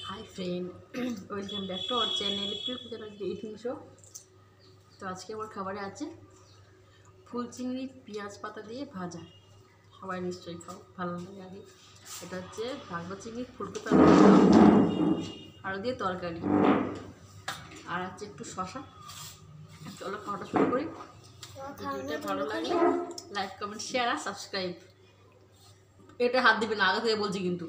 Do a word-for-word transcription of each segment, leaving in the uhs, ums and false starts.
Hi friend welcome back to our channel eating show. तो आज के আমার খাবারে আছে ফুল চিংড়ি পেঁয়াজ পাতা দিয়ে ভাজা। সবাই নিশ্চয়ই খাও, ভালো লাগে। আগে এটা হচ্ছে বাগদা চিংড়ি ফুলকপি আর দিয়ে তরকারি, আর আছে একটু শসা। চলো খাওয়াটা শুরু করি। ভিডিওটা ভালো লাগলে লাইক কমেন্ট শেয়ার আর সাবস্ক্রাইব। এটা হাত দিবে না, আগে থেকে বলছি কিন্তু।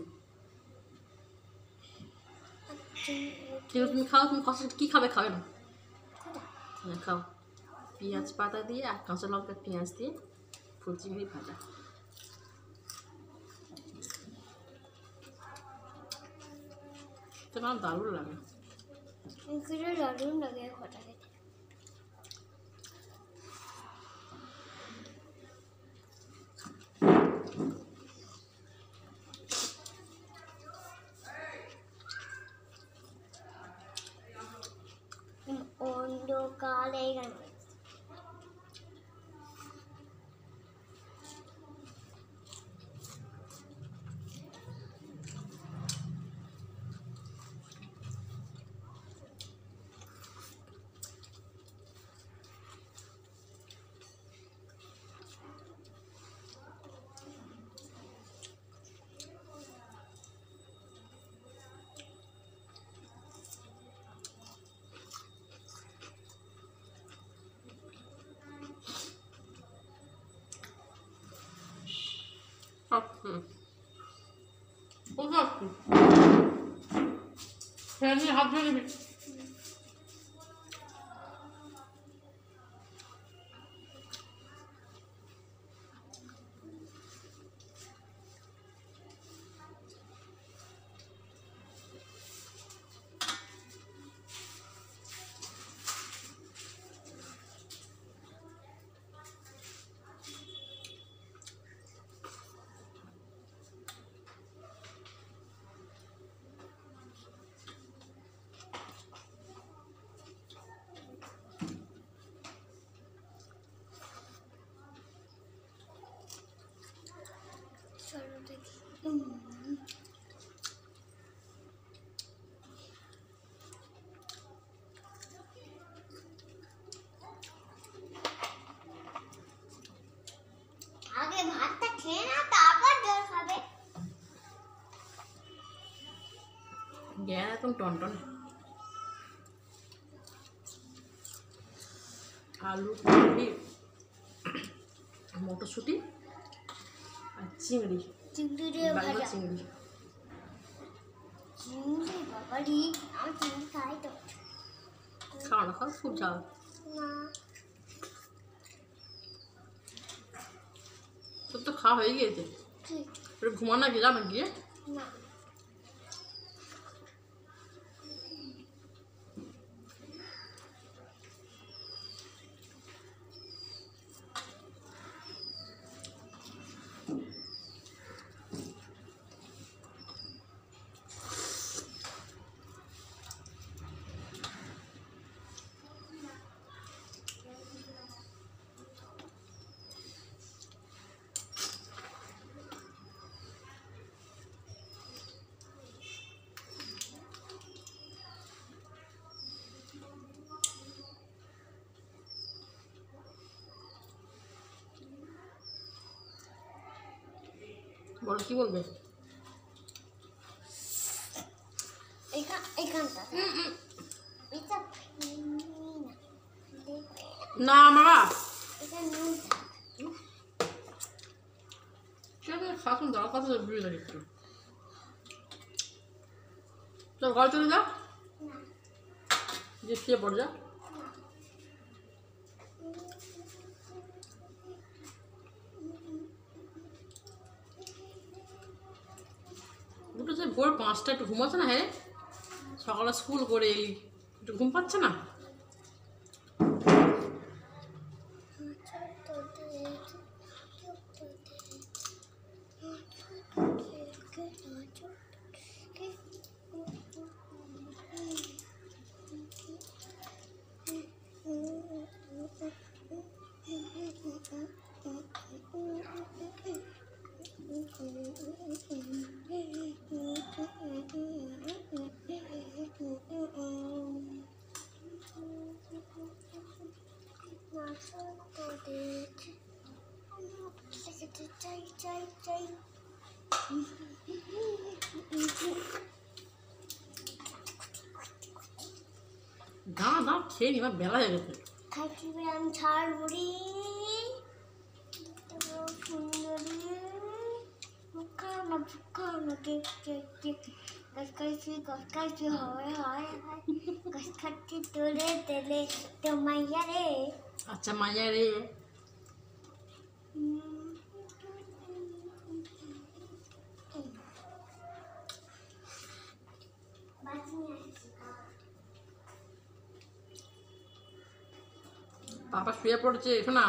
তুমি খাও, তুমি কষা কী খাবে খাবে না খাও। পেঁয়াজ পাতা দিয়ে আর কাঁচা লঙ্কা পেঁয়াজ দিয়ে ফুল চিংড়ি ভাজা। তোমার দারুণ লাগে, দারুণ লাগে খটা খেতে। অন্ধকারে গান হাত ধরে নিবি। আগে ভাতটা খেয়ে না, তারপর জল খাবে। গ্যাস একদম টনটন। আলু, কপি, মটরশুঁটি আর চিংড়ি, চিংড়ি দিয়ে ভাজা। চিংড়ি চিংড়ি বাবারি, আমি চিংড়ি খাই তো। খাও না, খাও, খুব ঝাল। না, তোর তো খাওয়া হয়ে গিয়েছে। ঘুমানো গেলাম গিয়ে না বলো, কি বলবে? না বাবা, শাসন দেওয়ার কথা বুঝে লাগে একটু। চল ঘর চলে যা, যে শুয়ে পড় যা। দুটো যে ভোর পাঁচটা একটু ঘুমাচ্ছে না? হ্যাঁ, সকালে স্কুল করে এলি, একটু ঘুম পাচ্ছে না? Mm-hmm. খেয়ে নি, আমার বেলা হয়ে গেছে। খাইছি আমি ঝাল মুড়ি সুন্দরী ফুকানো ফুকানো কেক কেক কেক গাছ খাইছি গাছ খাইছি হয় হয় হয় গাছ খাচ্ছি তোলে তেলে তো মাইয়া রে। আচ্ছা মাইয়া রে। পাপা শুয়ে পড়েছে, শোনা।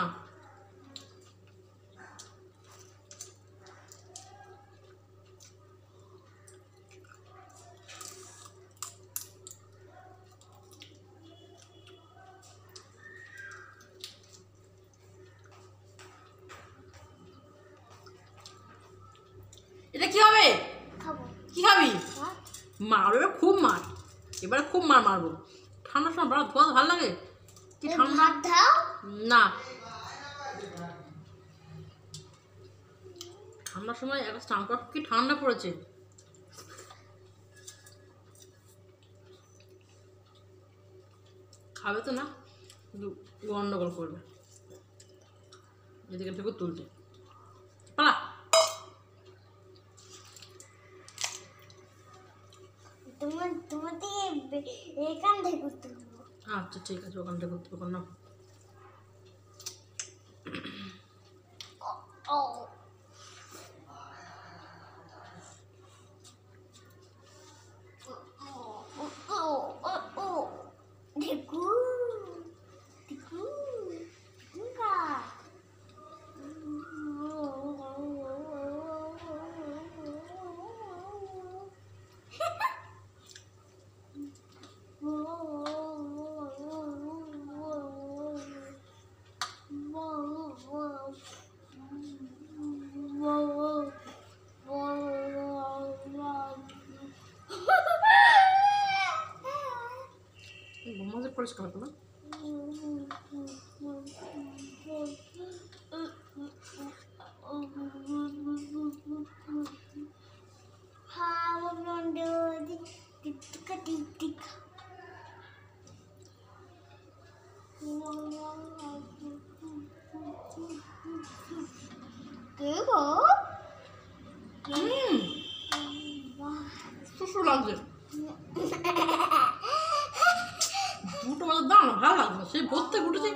এটা কি হবে? খাবো। কি খাবি? ভাত। মারবে, এবার খুব মার, এবারে খুব মার মারবো। ঠান্ডার সময় বড় ধোয়া ভালো লাগে। কি এই ঠান্ডা? ভাত দাও। না, ঠান্ডার সময় একটা স্নান করা, কি ঠান্ডা পড়েছে। খাবে তো না, কিন্তু গন্ডগোল করবে। এদিকে থেকে তুলছে, পালা। তোমার তোমার থেকে এখান থেকে করতে হবে। আচ্ছা ঠিক আছে, ওখান থেকে করতে হবে না। ও ও ও ও দেখু দেখু দেখুকা মাঝে পরিষ্কার করো না। সুসু লাগছে, দুটো বাজে দাও না, ভালো লাগছে। সেই ভর্তি উঠেছে।